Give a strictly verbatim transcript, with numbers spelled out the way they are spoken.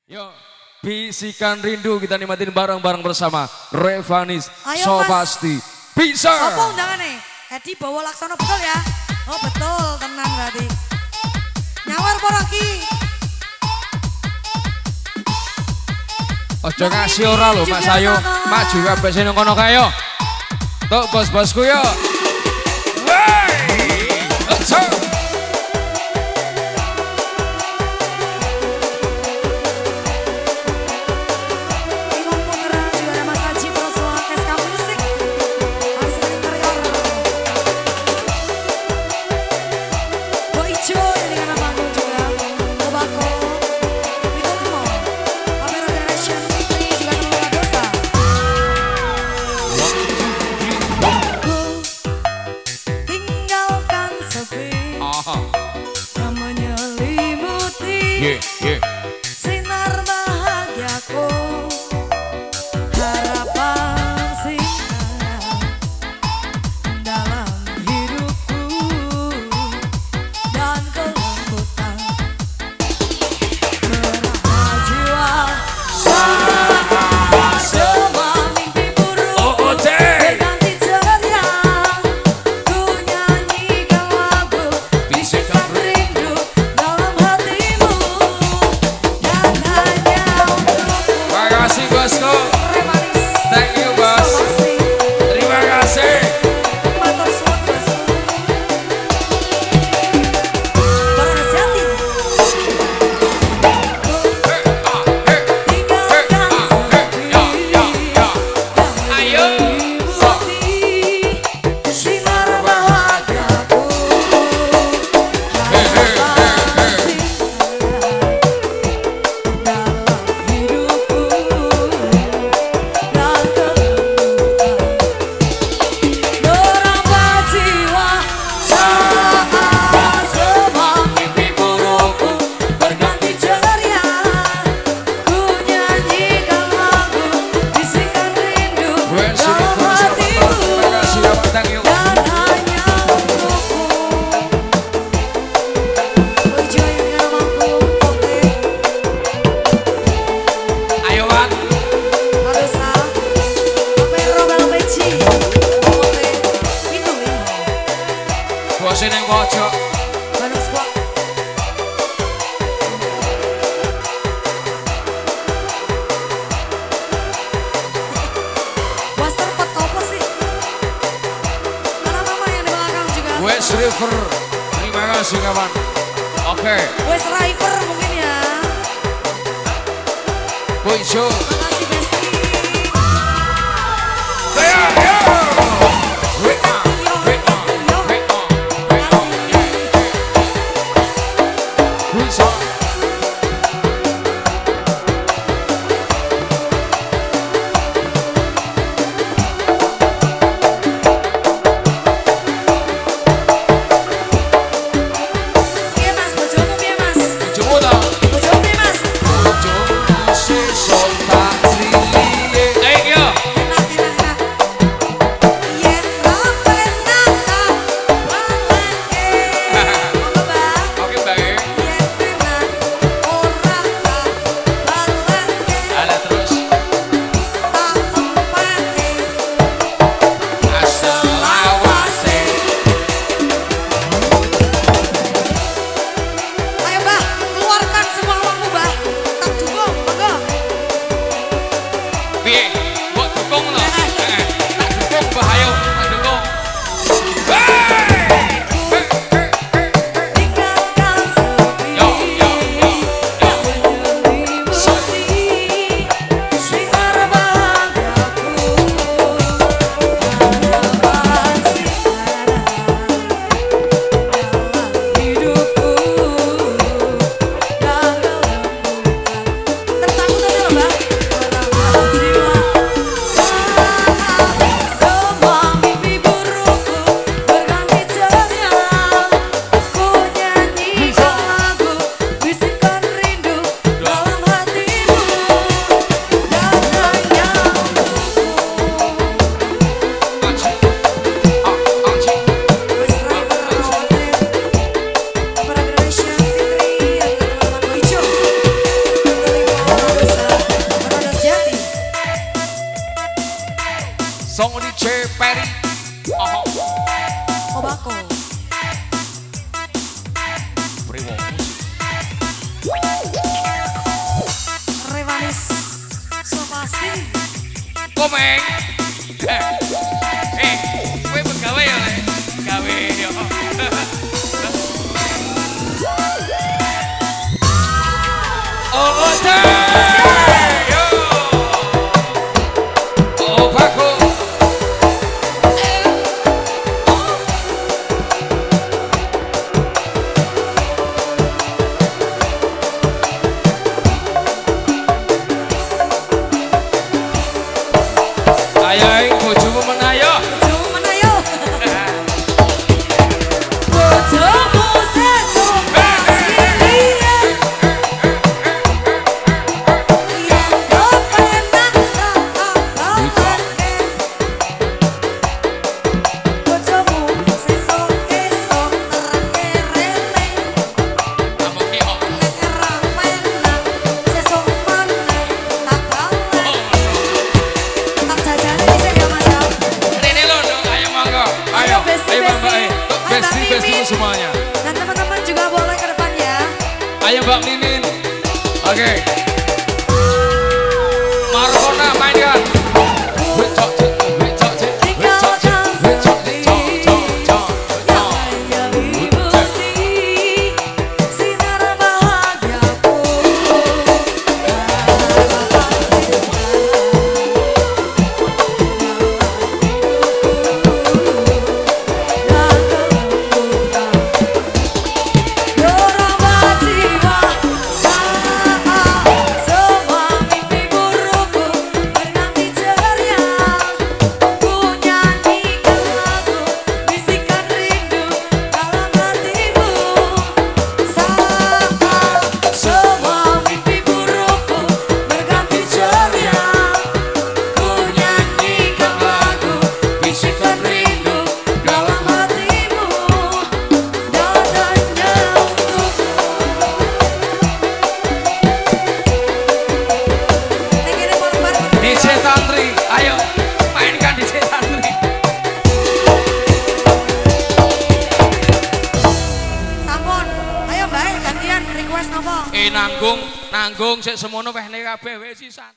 Yuk, bisikan rindu kita nikmatin bareng-bareng bersama Revanis. Ayo, So Mas. pasti bisa. Sopo undangannya? Edi Bowo Laksono betul ya? Oh betul, tenang berarti. Nyawar poroki. Ojo ngasih ora lho Mas Ayu. Maju kabeh sing kono kae yo. Tuk bos-bosku yo. Wey! Ojo. Yeah, yeah. Sinar bahagiaku, harapan sinar dalam hidupku dan kelembutan merah jiwa saat semua mimpi buruk berganti ceria. Ku nyanyikan lagu bisikan rindu dalam hatimu yang hanya untukku. Makasih bosku. Thank you bos. Terima kasih. Matur suwun bosku. Baru Jati. Tinggalkan sepi Ayo. sinar bahagiaku, harapan sinar dalam hidupku dan kelembutan meraba jiwa saat semua mimpi burukku berganti ceria. Ku nyanyikan lagu bisikan rindu dalam hatimu Makasih ya Bang. Thank you. dan hanya untukku. Ujo yang namaku Ote Ayo Wan. Harusa Pero Belpeci Ote itu limo Bos ning pojok. Bandung Squad. Bos terpet apa sih? Mana mama yang di belakang juga? West River. Terima kasih kawan. Oke. Wes River mungkin ya. Boy show. Makasih Besti. Ayo, ayo. Wait on, wait on, wait on, wait on. Who's on? Piye Mas, bojomu piye Mas? Coba dong. Bojomu piye Mas? Bojo si sontak Komeng. Eh, eh, kowe pegawai ya, Le? Gawe yo. Oh, oh, yo. Oh, Paco. Ayo, bojomu menayo. Bojomu menayo. Bojomu sesuk sini. Yang kepenak tak bojomu sesuk esuk terang-terene. Kamu ki kok. Nek ora penak sesuk meneh tak kalah. Tak jajane dhisik ya Mas. Rene lo dong, ayo monggo. Ayo, ayo Mbak. Untuk besti-besti semuanya. Dan teman-teman juga boleh ke depan ya. Ayo Mbak Mimin. Oke. Markona mainkan. Wecok cek, wecok cek, wecok cek, wecok cek, cok, cok, cok, cok. Ya mimpi sinar bahagiaku. D J Tantri, ayo mainkan D J Tantri. Sampun, ayo Mbak gantian request nopo? Eh nanggung, nanggung sik semono weh ne kabeh wis sisan.